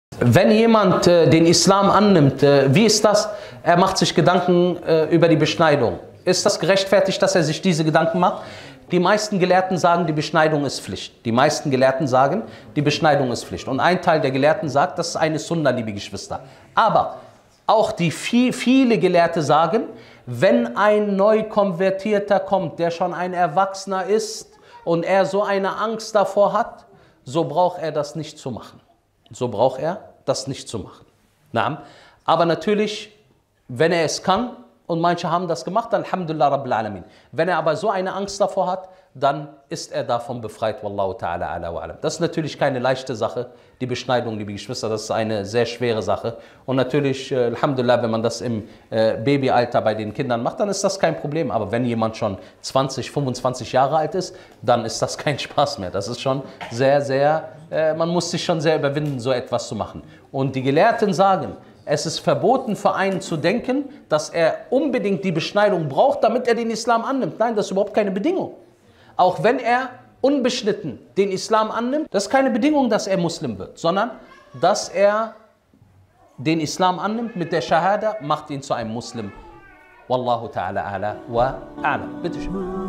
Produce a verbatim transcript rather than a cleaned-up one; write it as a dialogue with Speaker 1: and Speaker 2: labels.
Speaker 1: Wenn jemand äh, den Islam annimmt, äh, wie ist das? Er macht sich Gedanken äh, über die Beschneidung. Ist das gerechtfertigt, dass er sich diese Gedanken macht? Die meisten Gelehrten sagen, die Beschneidung ist Pflicht. Die meisten Gelehrten sagen, die Beschneidung ist Pflicht. Und ein Teil der Gelehrten sagt, das ist eine Sunna, liebe Geschwister. Aber auch die viel, viele Gelehrte sagen, wenn ein Neukonvertierter kommt, der schon ein Erwachsener ist und er so eine Angst davor hat, so braucht er das nicht zu machen. So braucht er das nicht zu machen. Na? Aber natürlich, wenn er es kann, und manche haben das gemacht, Alhamdulillah Rabbil Alamin. Wenn er aber so eine Angst davor hat, dann ist er davon befreit, Wallahu ta'ala ala wa alam. Das ist natürlich keine leichte Sache, die Beschneidung, liebe Geschwister, das ist eine sehr schwere Sache. Und natürlich, äh, Alhamdulillah, wenn man das im äh, Babyalter bei den Kindern macht, dann ist das kein Problem. Aber wenn jemand schon zwanzig, fünfundzwanzig Jahre alt ist, dann ist das kein Spaß mehr. Das ist schon sehr, sehr, äh, man muss sich schon sehr überwinden, so etwas zu machen. Und die Gelehrten sagen, es ist verboten für einen zu denken, dass er unbedingt die Beschneidung braucht, damit er den Islam annimmt. Nein, das ist überhaupt keine Bedingung. Auch wenn er unbeschnitten den Islam annimmt, das ist keine Bedingung, dass er Muslim wird, sondern dass er den Islam annimmt mit der Shahada, macht ihn zu einem Muslim. Wallahu ta'ala ala wa a'lam. Bitte schön.